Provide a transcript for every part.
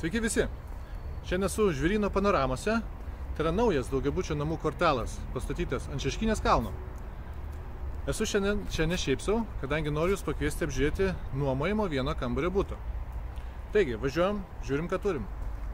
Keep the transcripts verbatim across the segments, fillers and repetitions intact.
Sveiki visi! Šiandien esu Žvėryno panoramose. Tai yra naujas daugiabučio namų kvartalas, pastatytas ant Šeškinės kalno. Esu šiandien čia ne šiaip sau, kadangi noriu jūs pakviesti apžiūrėti nuomojimo vieno kambario buto. Taigi, važiuojam, žiūrim, ką turim.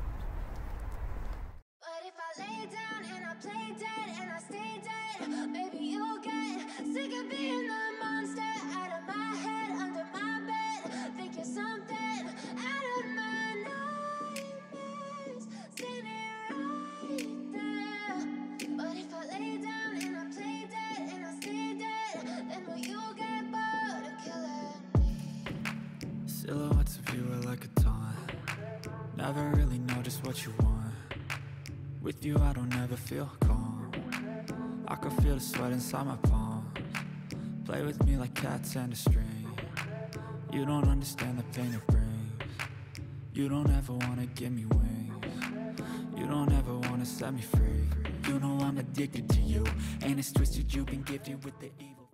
Silhouettes of you are like a taunt. Never really know just what you want. With you I don't ever feel calm. I can feel the sweat inside my palms. Play with me like cats and a string. You don't understand the pain it brings. You don't ever wanna give me wings. You don't ever wanna set me free. You know I'm addicted to you. And it's twisted, you've been gifted with the evil.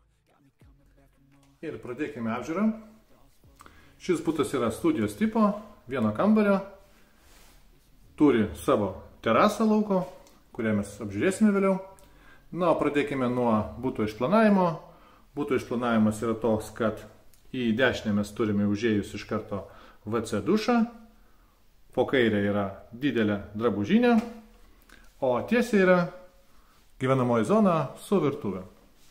Ir pradėkime apžiūrą. Šis butas yra studijos tipo, vieno kambario, turi savo terasą lauko, kurią mes apžiūrėsime vėliau. Na, o pradėkime nuo buto išplanavimo. Buto išplanavimas yra toks, kad į dešinę mes turime užėjus iš karto V C dušą, po kairę yra didelė drabužinė, o tiesiai yra gyvenamoji zona su virtuvė.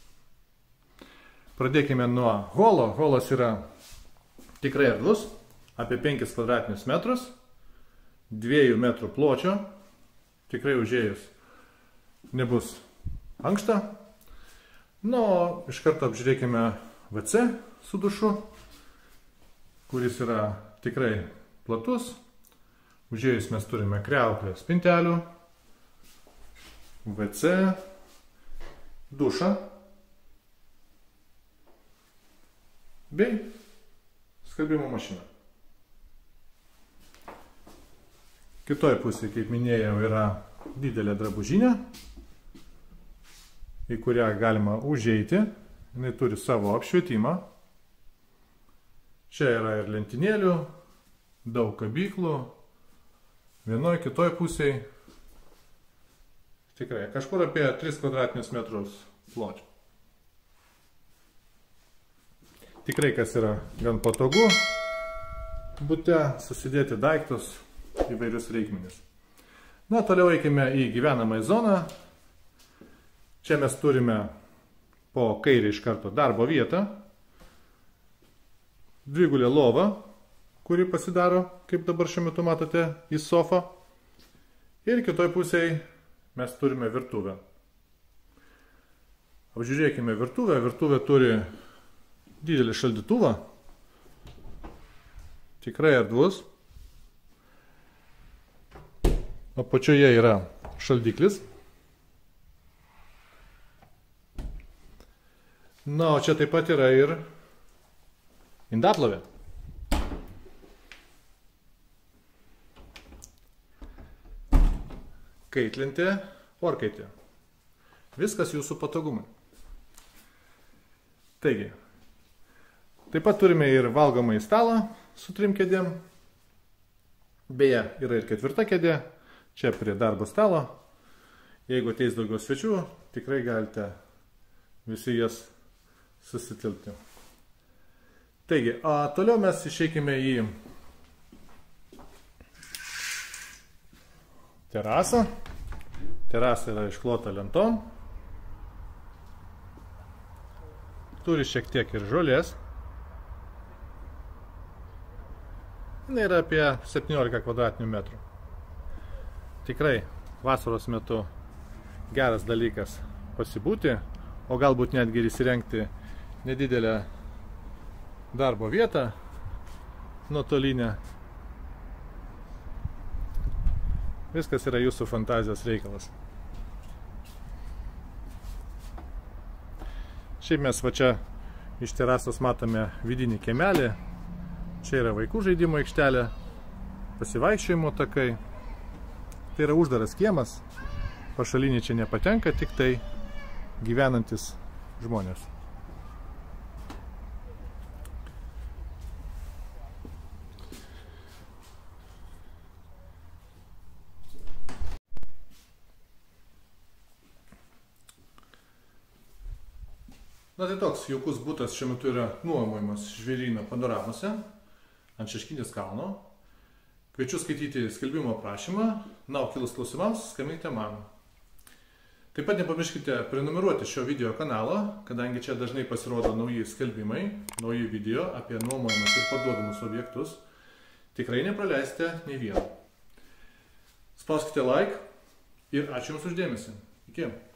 Pradėkime nuo holo. Holas yra tikrai erdvus, apie penkis kvadratinius metrus, dviejų metrų pločio, tikrai užėjus nebus ankšta. Na, o iš karto apžiūrėkime V C su dušu, kuris yra tikrai platus. Užėjus mes turime kriauklę spintelių, V C, dušą bei skalbimo mašina. Kitoje pusėje, kaip minėjau, yra didelė drabužinė, į kurią galima užeiti. Jis turi savo apšvietimą. Čia yra ir lentynėlių, daug kabyklų. Vienoje, kitoje pusėje tikrai kažkur apie tris kvadratinius metrus pločio. Tikrai, kas yra gan patogu bute susidėti daiktus, įvairius reikmenis. Na, toliau eikime į gyvenamąją zoną. Čia mes turime po kairę iš karto darbo vietą, dvigulę lovą, kuri pasidaro, kaip dabar šiuo metu matote, į sofą. Ir kitoj pusėje mes turime virtuvę. Apžiūrėkime virtuvę. Virtuvė turi didelį šaldytuvą, tikrai erdvus. Apačioje yra šaldiklis. Na, o čia taip pat yra ir indaplovė. Kaitlintė, orkaitė. Viskas jūsų patogumai. Taigi, taip pat turime ir valgomąjį stalą su trim kėdėm. Beje, yra ir ketvirta kėdė, čia prie darbo stalo. Jeigu ateis daugiau svečių, tikrai galite visi jas susitilpti. Taigi, o toliau mes išeikime į terasą. Terasa yra išklota lentom. Turi šiek tiek ir žolės. Jis yra apie septyniolika kvadratinių metrų. Tikrai vasaros metu geras dalykas pasibūti, o galbūt netgi ir įsirengti nedidelę darbo vietą nuotolinę. Viskas yra jūsų fantazijos reikalas. Šiaip mes va čia iš terasos matome vidinį kiemelį. Čia yra vaikų žaidimo aikštelė, pasivaikščiojimo takai. Tai yra uždaras kiemas, pašaliniai čia nepatenka, tik tai gyvenantis žmonės. Na tai toks jaukus būtas šiuo metu yra nuomojamas Žvėryno panoramose ant Šeškinės kalno. Kviečiu skaityti skelbimo aprašymą, na, o kilus klausimams skambinkite man. Taip pat nepamirškite prenumeruoti šio video kanalą, kadangi čia dažnai pasirodo nauji skelbimai, nauji video apie nuomojamus ir parduodamus objektus. Tikrai nepraleisite nei vieno. Spauskite like ir ačiū Jums už dėmesį. Iki.